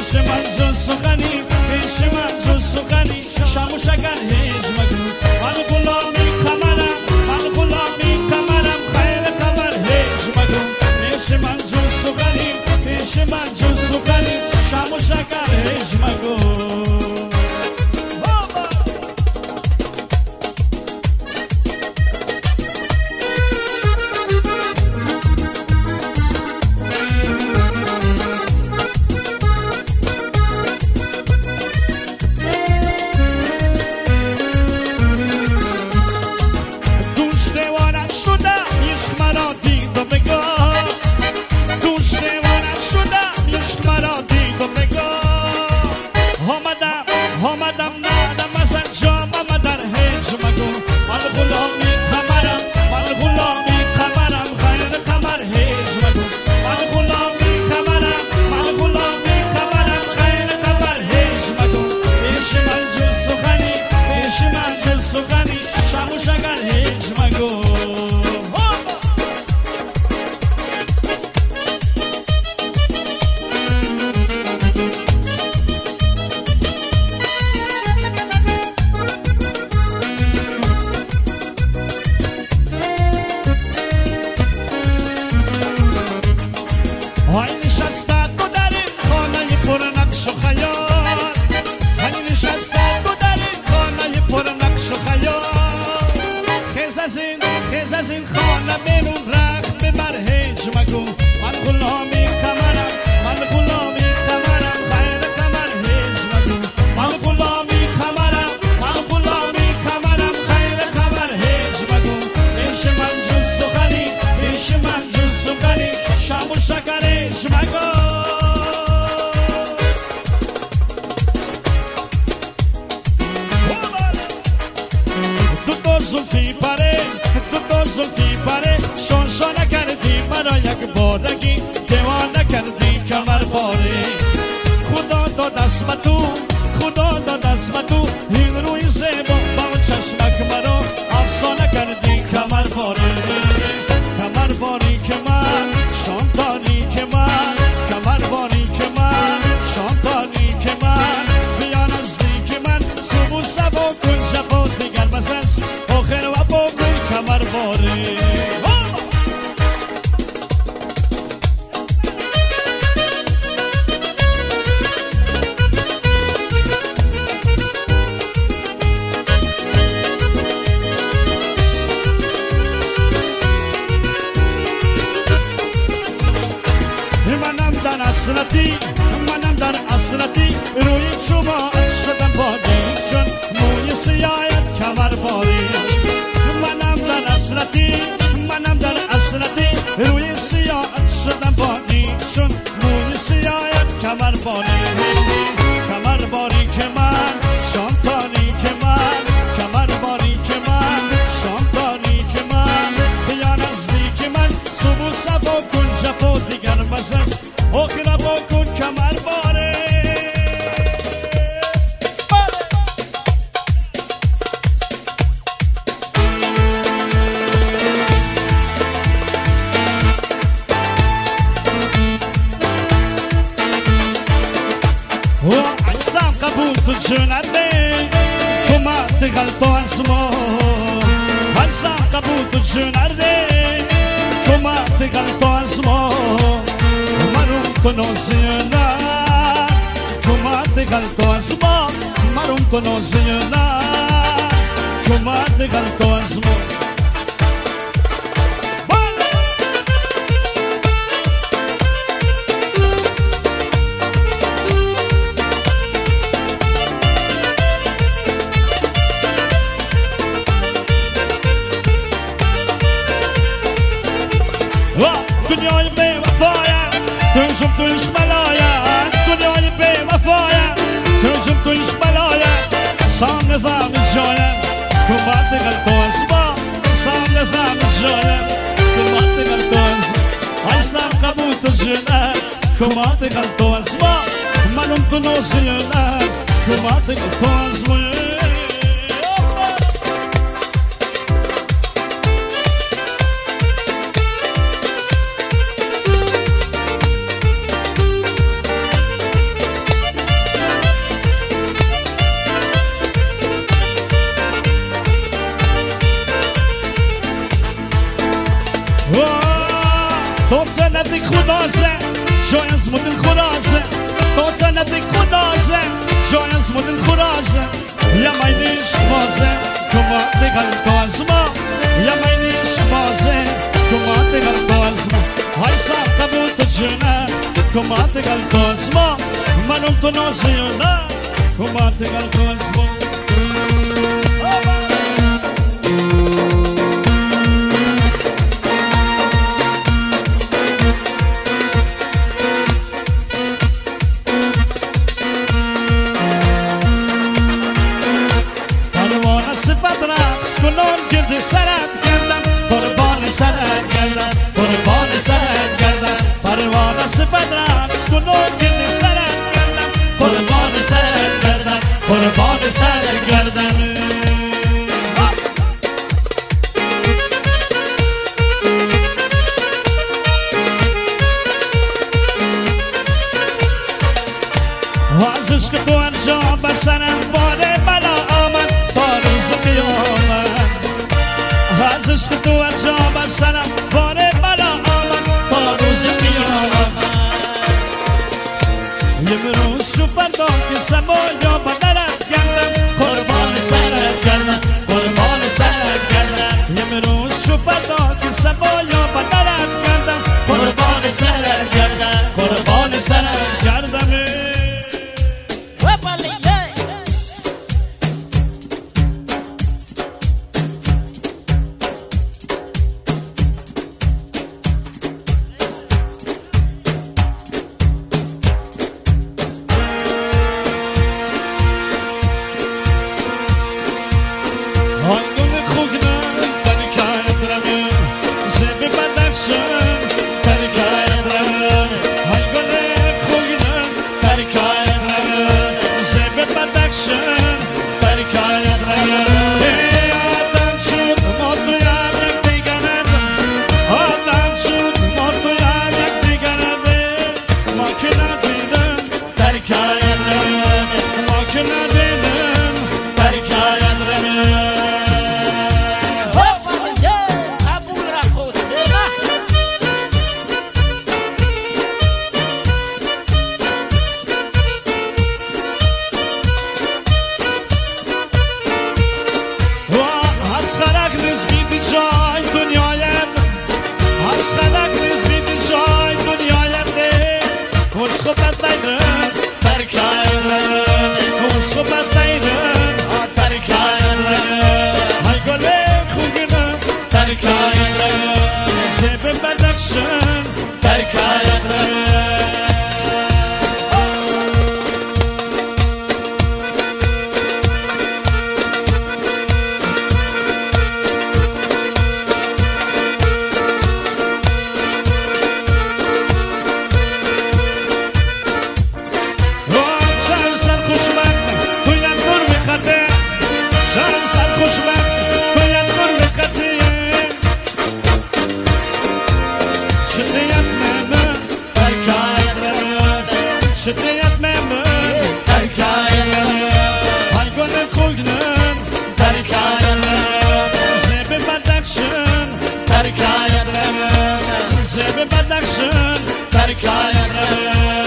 منزل سخنی پیش منزل سخنی شامو شگر هیچ مگو من غلامی کمرم من غلامی کمرم خیر کمر هیچ مگو پیش منزل سخنی پیش منزل سخنی شامو شگر هیچ مگو ندی خدازه جای از مدل خرازه تو ندی خدازه جای از مدل خرازه یا مینیش بازه کما دیگر کازما یا مینیش بازه کما دیگر کازما های ساخته بود جونه کما دیگر کازما منم تو نازیونه کما دیگر کازما کنون گرد سرت گردم قربان سرت گردم قربان سرت گردم پروانه صفت رقص کنون گرد سرت گردم قربان سرت گردم قربان سرت گردم وازش که تو انجام بسرم باره بلا آمد باروز قیامت وازش که تو انجام بسرم باره بلا آمد باروز قیامت یه بروز شو فردا که سمایا بدرت گردم قربان سرت گردم قربان سرت گردم یه بروز شو فردا که سمایا بدرت گردم قربان سرت گردم قربان سرت گردم Zebe Badakhshan, Tarikaya